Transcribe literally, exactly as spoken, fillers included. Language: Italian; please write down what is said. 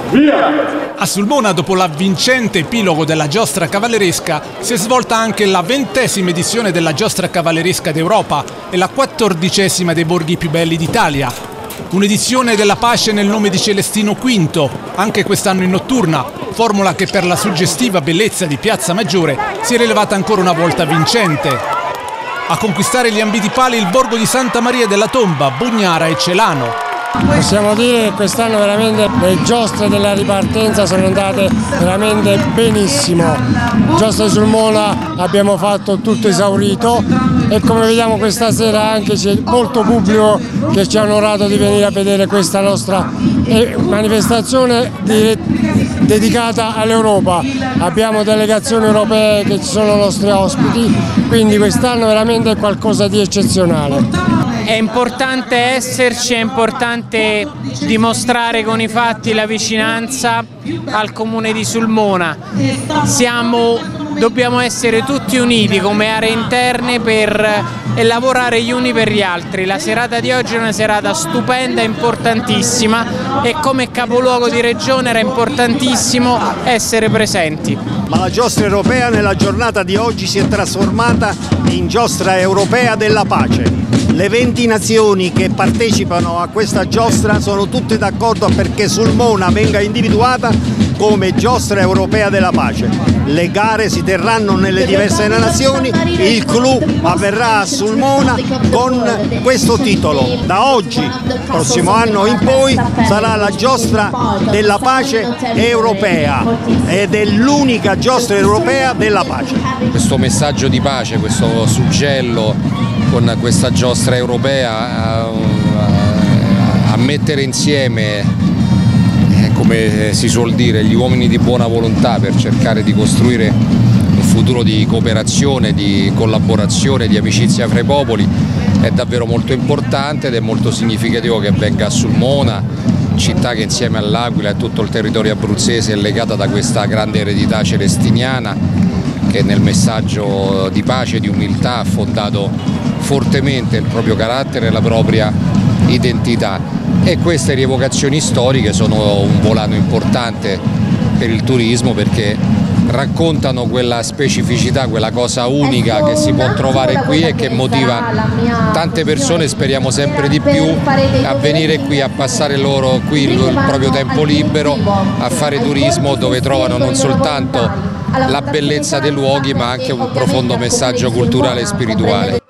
A Sulmona, dopo l'avvincente epilogo della giostra cavalleresca, si è svolta anche la ventesima edizione della giostra cavalleresca d'Europa e la quattordicesima dei borghi più belli d'Italia. Un'edizione della pace nel nome di Celestino quinto, anche quest'anno in notturna, formula che per la suggestiva bellezza di Piazza Maggiore si è rilevata ancora una volta vincente. A conquistare gli ambiti pali il borgo di Santa Maria della Tomba, Bugnara e Celano. Possiamo dire che quest'anno veramente le giostre della ripartenza sono andate veramente benissimo. Giostra di Sulmona abbiamo fatto tutto esaurito e come vediamo questa sera anche c'è molto pubblico che ci ha onorato di venire a vedere questa nostra manifestazione dedicata all'Europa. Abbiamo delegazioni europee che ci sono nostri ospiti, quindi quest'anno veramente è qualcosa di eccezionale. È importante esserci, è importante dimostrare con i fatti la vicinanza al comune di Sulmona. Siamo, dobbiamo essere tutti uniti come aree interne per e lavorare gli uni per gli altri. La serata di oggi è una serata stupenda, importantissima e come capoluogo di regione era importantissimo essere presenti. Ma la giostra europea nella giornata di oggi si è trasformata in giostra europea della pace. Le venti nazioni che partecipano a questa giostra sono tutte d'accordo perché Sulmona venga individuata come giostra europea della pace. Le gare si terranno nelle diverse nazioni, il clou avverrà a Sulmona con questo titolo. Da oggi, prossimo anno in poi, sarà la giostra della pace europea ed è l'unica giostra europea della pace. Questo messaggio di pace, questo suggello con questa giostra europea a, a, a mettere insieme, come si suol dire, gli uomini di buona volontà per cercare di costruire un futuro di cooperazione, di collaborazione, di amicizia fra i popoli è davvero molto importante ed è molto significativo che avvenga a Sulmona, città che insieme all'Aquila e tutto il territorio abruzzese è legata da questa grande eredità celestiniana che nel messaggio di pace e di umiltà ha fondato fortemente il proprio carattere e la propria identità, e queste rievocazioni storiche sono un volano importante per il turismo perché raccontano quella specificità, quella cosa unica che si può trovare qui e che motiva tante persone, speriamo sempre di più, a venire qui, a passare loro qui il proprio tempo libero, a fare turismo dove trovano non soltanto la bellezza dei luoghi ma anche un profondo messaggio culturale e spirituale.